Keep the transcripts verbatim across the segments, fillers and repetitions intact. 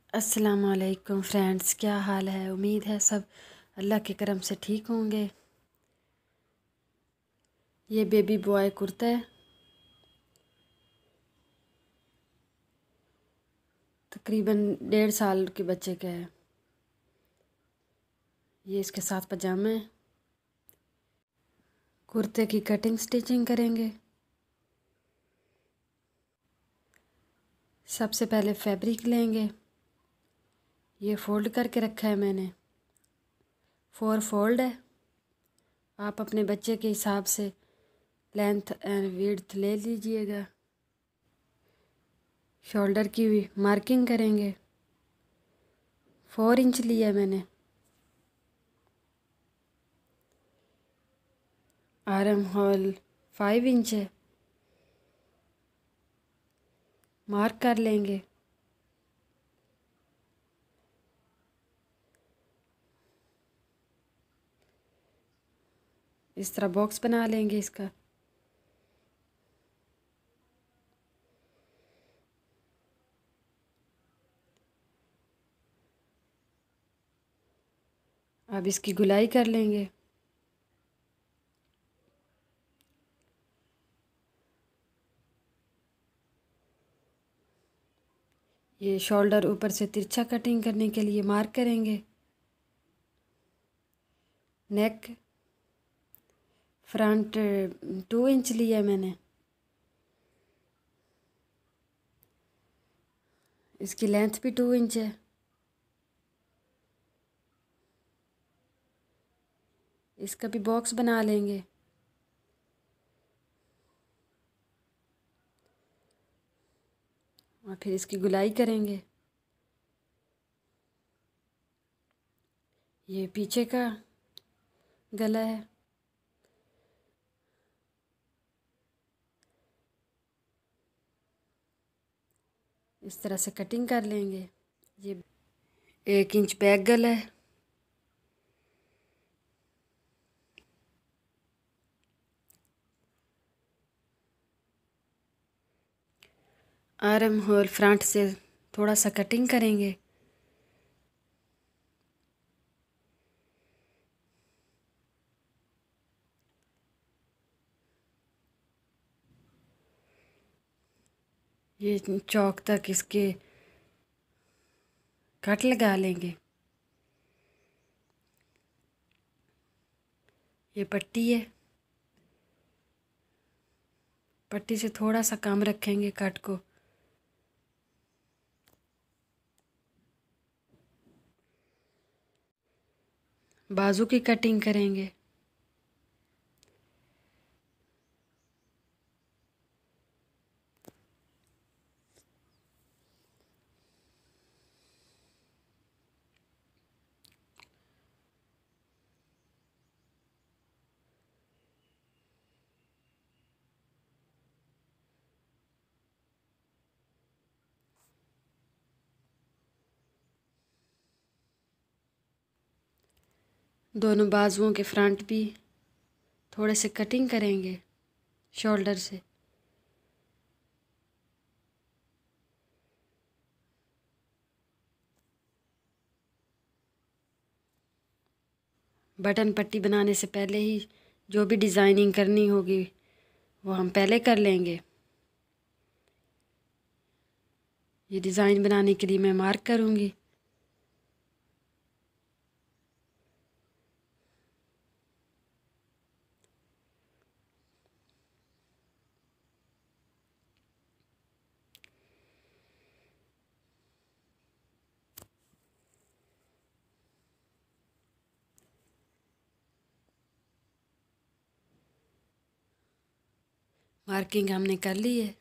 अस्सलामुअलैकुम फ्रेंड्स, क्या हाल है। उम्मीद है सब अल्लाह के करम से ठीक होंगे। ये बेबी बॉय कुर्ता है, तकरीबन डेढ़ साल के बच्चे का है। ये इसके साथ पजामा है। कुर्ते की कटिंग स्टिचिंग करेंगे। सबसे पहले फैब्रिक लेंगे। ये फोल्ड करके रखा है मैंने, फोर फोल्ड है। आप अपने बच्चे के हिसाब से लेंथ एंड विड्थ ले लीजिएगा। शोल्डर की भी मार्किंग करेंगे। फोर इंच लिया मैंने। आर्म होल फाइव इंच है, मार्क कर लेंगे। इस तरह बॉक्स बना लेंगे इसका। अब इसकी गुलाई कर लेंगे। ये शोल्डर ऊपर से तिरछा कटिंग करने के लिए मार्क करेंगे। नेक फ्रंट टू इंच लिया मैंने। इसकी लेंथ भी टू इंच है। इसका भी बॉक्स बना लेंगे। और फिर इसकी गुलाई करेंगे। ये पीछे का गला है। इस तरह से कटिंग कर लेंगे। ये एक इंच बैक गला है। आर्म होल फ्रंट से थोड़ा सा कटिंग करेंगे। ये चौक तक इसके कट लगा लेंगे। ये पट्टी है, पट्टी से थोड़ा सा कम रखेंगे कट को। बाजू की कटिंग करेंगे। दोनों बाजुओं के फ्रंट भी थोड़े से कटिंग करेंगे शोल्डर से। बटन पट्टी बनाने से पहले ही जो भी डिज़ाइनिंग करनी होगी वो हम पहले कर लेंगे। ये डिज़ाइन बनाने के लिए मैं मार्क करूँगी। मार्किंग हमने कर ली है।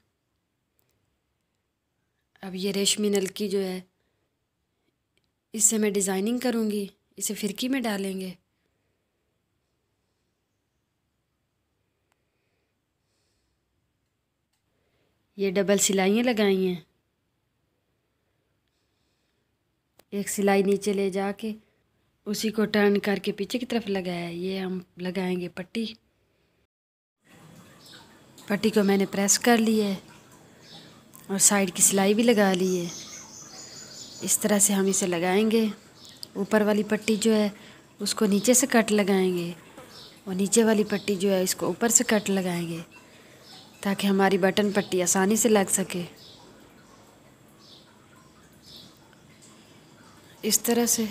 अब ये रेशमी नलकी जो है इससे मैं डिज़ाइनिंग करूँगी। इसे फिरकी में डालेंगे। ये डबल सिलाइयाँ लगाई हैं। एक सिलाई नीचे ले जाके उसी को टर्न करके पीछे की तरफ लगाया। ये हम लगाएंगे पट्टी। पट्टी को मैंने प्रेस कर ली है और साइड की सिलाई भी लगा ली है। इस तरह से हम इसे लगाएंगे। ऊपर वाली पट्टी जो है उसको नीचे से कट लगाएंगे और नीचे वाली पट्टी जो है इसको ऊपर से कट लगाएंगे ताकि हमारी बटन पट्टी आसानी से लग सके। इस तरह से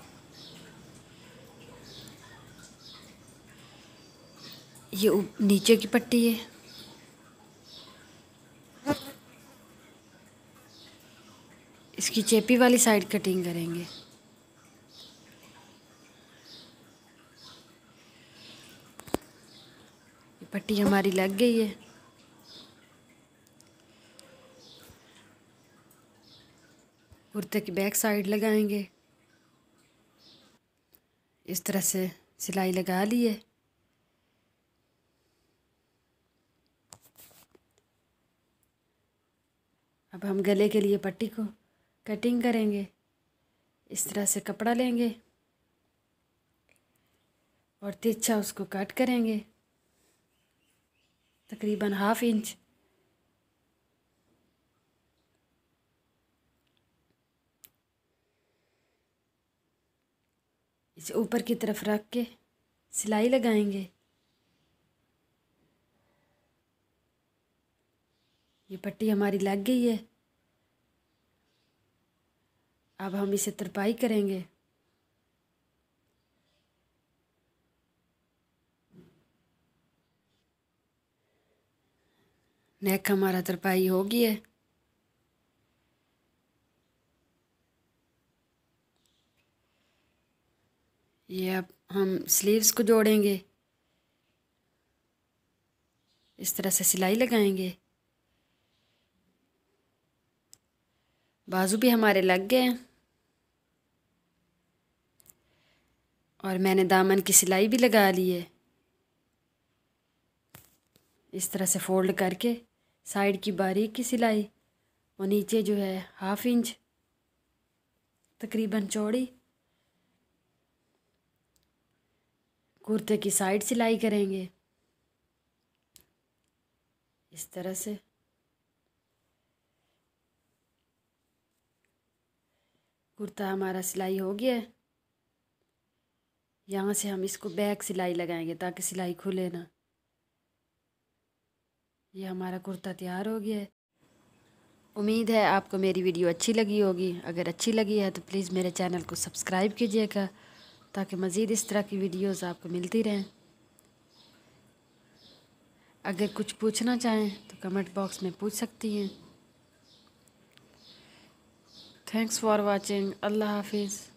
ये नीचे की पट्टी है, इसकी चेपी वाली साइड कटिंग करेंगे। ये पट्टी हमारी लग गई है। कुर्ते की बैक साइड लगाएंगे। इस तरह से सिलाई लगा ली है। अब हम गले के लिए पट्टी को कटिंग करेंगे। इस तरह से कपड़ा लेंगे और तिरछा उसको कट करेंगे तकरीबन हाफ इंच। इसे ऊपर की तरफ रख के सिलाई लगाएंगे। ये पट्टी हमारी लग गई है। अब हम इसे तरपाई करेंगे। नेक हमारा तरपाई हो गई है। ये अब हम स्लीव्स को जोड़ेंगे। इस तरह से सिलाई लगाएंगे। बाजू भी हमारे लग गए हैं और मैंने दामन की सिलाई भी लगा ली है। इस तरह से फोल्ड करके साइड की बारीक की सिलाई और नीचे जो है हाफ इंच तकरीबन चौड़ी कुर्ते की साइड सिलाई करेंगे। इस तरह से कुर्ता हमारा सिलाई हो गया है। यहाँ से हम इसको बैक सिलाई लगाएंगे ताकि सिलाई खुले ना। ये हमारा कुर्ता तैयार हो गया है। उम्मीद है आपको मेरी वीडियो अच्छी लगी होगी। अगर अच्छी लगी है तो प्लीज़ मेरे चैनल को सब्सक्राइब कीजिएगा ताकि मज़ीद इस तरह की वीडियोस आपको मिलती रहें। अगर कुछ पूछना चाहें तो कमेंट बॉक्स में पूछ सकती हैं। Thanks for watching. अल्लाह हाफिज़।